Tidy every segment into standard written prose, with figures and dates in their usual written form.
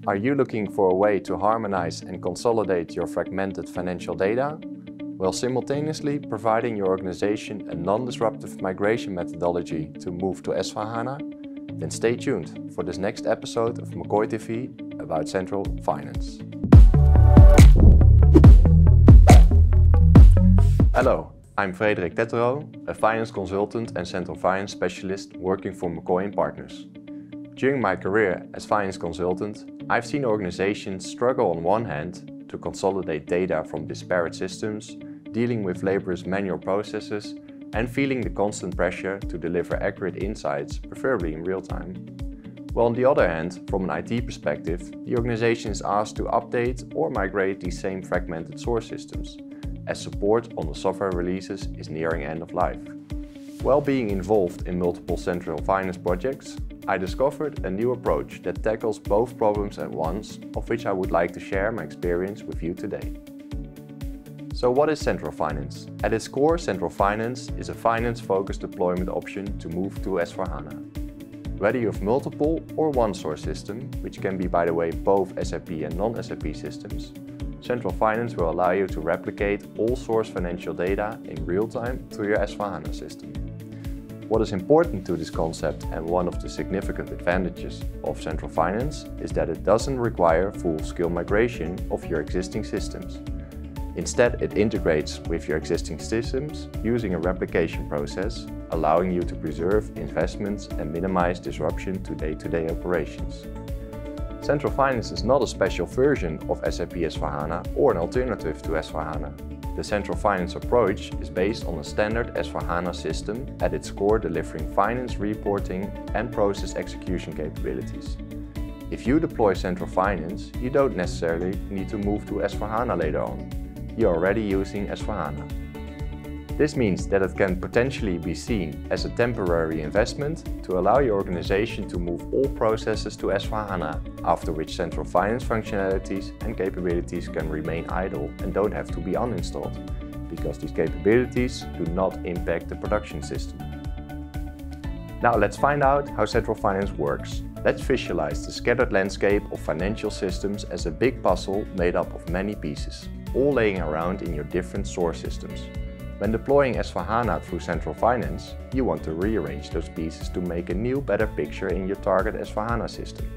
Are you looking for a way to harmonize and consolidate your fragmented financial data, while simultaneously providing your organization a non-disruptive migration methodology to move to S/4HANA? Then stay tuned for this next episode of McCoy TV about Central Finance. Hello, I'm Frederik Tetteroo, a finance consultant and Central Finance specialist working for McCoy & Partners. During my career as finance consultant, I've seen organizations struggle on one hand to consolidate data from disparate systems, dealing with laborious manual processes, and feeling the constant pressure to deliver accurate insights, preferably in real time. While on the other hand, from an IT perspective, the organization is asked to update or migrate these same fragmented source systems, as support on the software releases is nearing end of life. While being involved in multiple central finance projects, I discovered a new approach that tackles both problems at once, of which I would like to share my experience with you today. So what is Central Finance? At its core, Central Finance is a finance-focused deployment option to move to S/4HANA. Whether you have multiple or one source system, which can be, by the way, both SAP and non-SAP systems, Central Finance will allow you to replicate all source financial data in real time through your S/4HANA system. What is important to this concept and one of the significant advantages of Central Finance is that it doesn't require full-scale migration of your existing systems. Instead, it integrates with your existing systems using a replication process, allowing you to preserve investments and minimize disruption to day-to-day operations. Central Finance is not a special version of SAP S/4HANA or an alternative to S/4HANA. The Central Finance approach is based on a standard S/4HANA system at its core, delivering finance reporting and process execution capabilities. If you deploy Central Finance, you don't necessarily need to move to S/4HANA later on. You're already using S/4HANA. This means that it can potentially be seen as a temporary investment to allow your organization to move all processes to S/4HANA, after which Central Finance functionalities and capabilities can remain idle and don't have to be uninstalled, because these capabilities do not impact the production system. Now let's find out how Central Finance works. Let's visualize the scattered landscape of financial systems as a big puzzle made up of many pieces, all laying around in your different source systems. When deploying S/4HANA through Central Finance, you want to rearrange those pieces to make a new, better picture in your target S/4HANA system.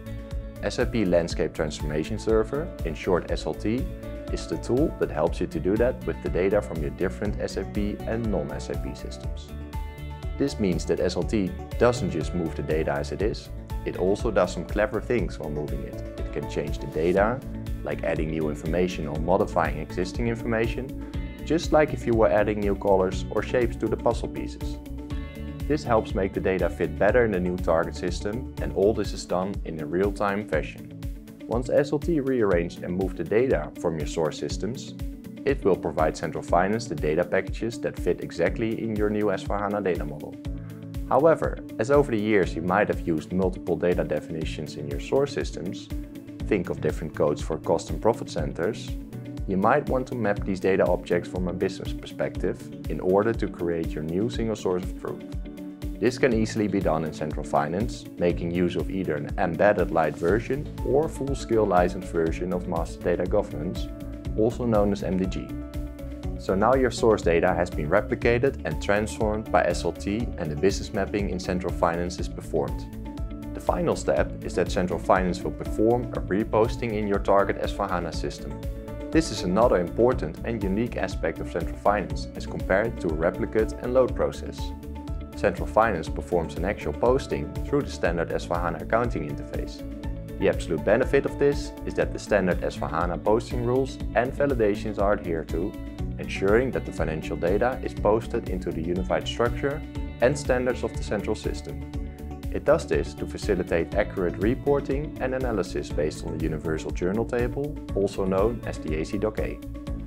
SAP Landscape Transformation Server, in short SLT, is the tool that helps you to do that with the data from your different SAP and non-SAP systems. This means that SLT doesn't just move the data as it is, it also does some clever things while moving it. It can change the data, like adding new information or modifying existing information, just like if you were adding new colors or shapes to the puzzle pieces. This helps make the data fit better in the new target system, and all this is done in a real-time fashion. Once SLT rearranged and moved the data from your source systems, it will provide Central Finance the data packages that fit exactly in your new S/4HANA data model. However, as over the years you might have used multiple data definitions in your source systems, think of different codes for cost and profit centers, you might want to map these data objects from a business perspective in order to create your new single source of truth. This can easily be done in Central Finance, making use of either an embedded light version or full-scale licensed version of Master Data Governance, also known as MDG. So now your source data has been replicated and transformed by SLT, and the business mapping in Central Finance is performed. The final step is that Central Finance will perform a reposting in your target S/4HANA system. This is another important and unique aspect of Central Finance as compared to a replicate and load process. Central Finance performs an actual posting through the standard S/4HANA accounting interface. The absolute benefit of this is that the standard S/4HANA posting rules and validations are adhered to, ensuring that the financial data is posted into the unified structure and standards of the central system. It does this to facilitate accurate reporting and analysis based on the Universal Journal Table, also known as the AC.A.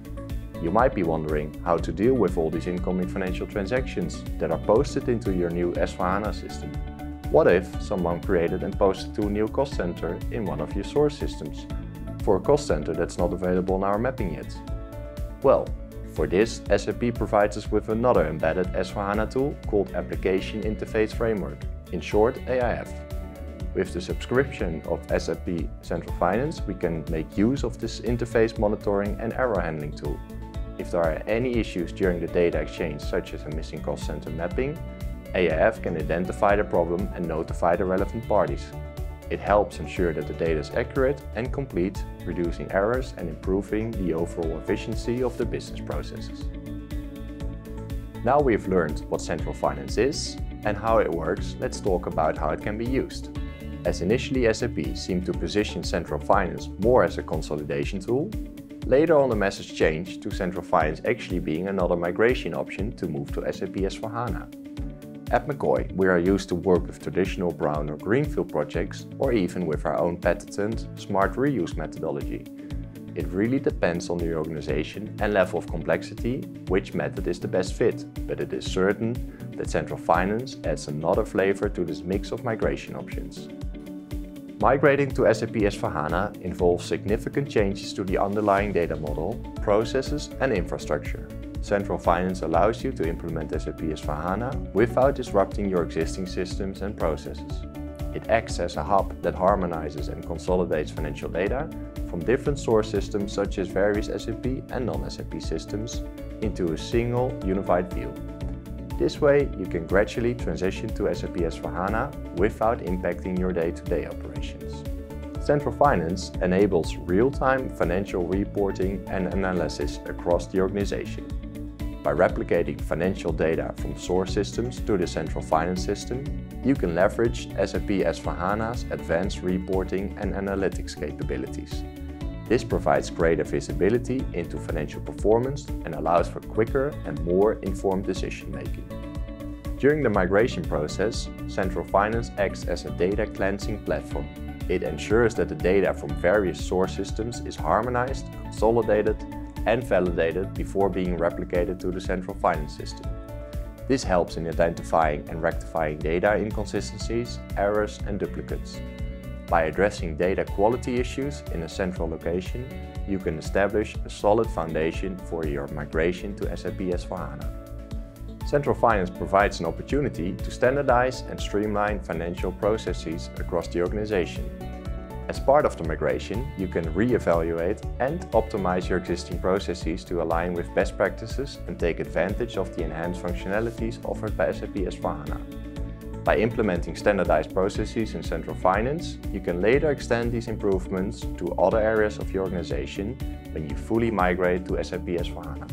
You might be wondering how to deal with all these incoming financial transactions that are posted into your new S/4HANA system. What if someone created and posted to a new cost center in one of your source systems, for a cost center that's not available in our mapping yet? Well, for this, SAP provides us with another embedded S/4HANA tool called Application Interface Framework, in short AIF. With the subscription of SAP Central Finance, we can make use of this interface monitoring and error handling tool. If there are any issues during the data exchange, such as a missing cost center mapping, AIF can identify the problem and notify the relevant parties. It helps ensure that the data is accurate and complete, reducing errors and improving the overall efficiency of the business processes. Now we've learned what Central Finance is and how it works, let's talk about how it can be used. As initially SAP seemed to position Central Finance more as a consolidation tool, later on the message changed to Central Finance actually being another migration option to move to SAP S/4HANA. At McCoy, we are used to work with traditional brown or greenfield projects or even with our own patented smart reuse methodology. It really depends on the organization and level of complexity which method is the best fit, but it is certain that Central Finance adds another flavor to this mix of migration options. Migrating to SAP S/4HANA involves significant changes to the underlying data model, processes and infrastructure. Central Finance allows you to implement SAP S/4HANA without disrupting your existing systems and processes. It acts as a hub that harmonizes and consolidates financial data from different source systems such as various SAP and non-SAP systems into a single unified view. This way you can gradually transition to SAP S/4HANA without impacting your day-to-day operations. Central Finance enables real-time financial reporting and analysis across the organization. By replicating financial data from source systems to the Central Finance system, you can leverage SAP S/4HANA's advanced reporting and analytics capabilities. This provides greater visibility into financial performance and allows for quicker and more informed decision-making. During the migration process, Central Finance acts as a data cleansing platform. It ensures that the data from various source systems is harmonized, consolidated, and validated before being replicated to the Central Finance system. This helps in identifying and rectifying data inconsistencies, errors, and duplicates. By addressing data quality issues in a central location, you can establish a solid foundation for your migration to SAP S/4HANA. Central Finance provides an opportunity to standardize and streamline financial processes across the organization. As part of the migration, you can re-evaluate and optimize your existing processes to align with best practices and take advantage of the enhanced functionalities offered by SAP S/4HANA. By implementing standardized processes in Central Finance, you can later extend these improvements to other areas of your organization when you fully migrate to SAP S/4HANA.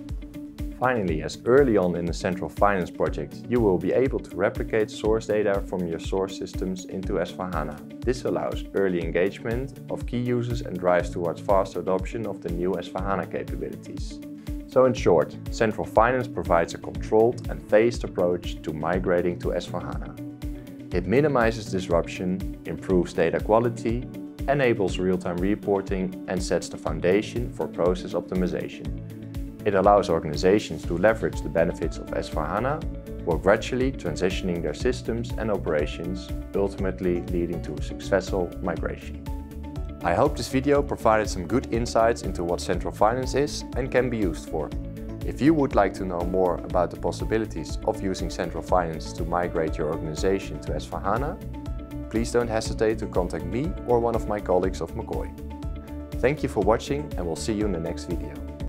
Finally, as early on in the Central Finance project, you will be able to replicate source data from your source systems into S/4HANA. This allows early engagement of key users and drives towards faster adoption of the new S/4HANA capabilities. So in short, Central Finance provides a controlled and phased approach to migrating to S/4HANA. It minimizes disruption, improves data quality, enables real-time reporting, and sets the foundation for process optimization. It allows organizations to leverage the benefits of S/4HANA while gradually transitioning their systems and operations, ultimately leading to a successful migration. I hope this video provided some good insights into what Central Finance is and can be used for. If you would like to know more about the possibilities of using Central Finance to migrate your organization to S/4HANA, please don't hesitate to contact me or one of my colleagues of McCoy. Thank you for watching and we'll see you in the next video.